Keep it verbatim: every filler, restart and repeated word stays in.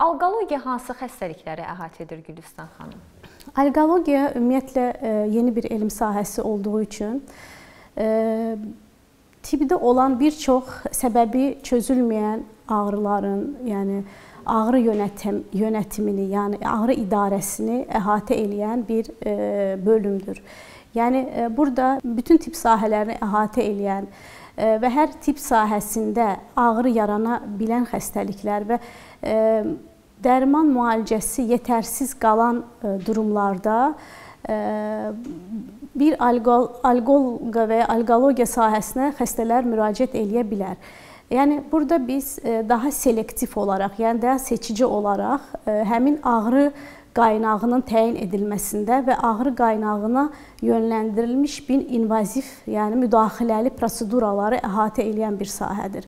Alqologiya hansı xəstəlikləri əhatə edir Gülüstan xanım? Alqologiya ümumiyyətlə yeni bir elm sahəsi olduğu üçün tibdə olan bir çox səbəbi çözülməyən ağrıların, yəni ağrı yönətim, yönetimini, yəni ağrı idarəsini əhatə edən bir bölümdür. Yəni burada bütün tip sahələrini əhatə edən və hər tip sahəsində ağrı yarana bilən xəstəliklər və dərman müalicəsi yetərsiz qalan durumlarda bir alqoloqa və ya alqologiya sahəsinə xəstələr müraciət edə bilər. Yəni burada biz daha selektiv olaraq, yəni daha seçici olaraq həmin ağrı qaynağının təyin edilməsində və ağrı qaynağına yönləndirilmiş bir invaziv, yəni müdaxiləli proseduraları əhatə edən bir sahədir.